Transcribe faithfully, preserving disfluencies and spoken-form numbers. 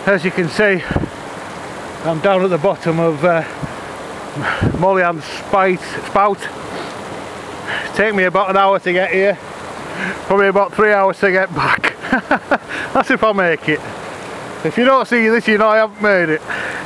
as you can see, I'm down at the bottom of uh, Mallyann Spout. Take me about an hour to get here, probably about three hours to get back. That's if I make it. If you don't see this, you know I haven't made it.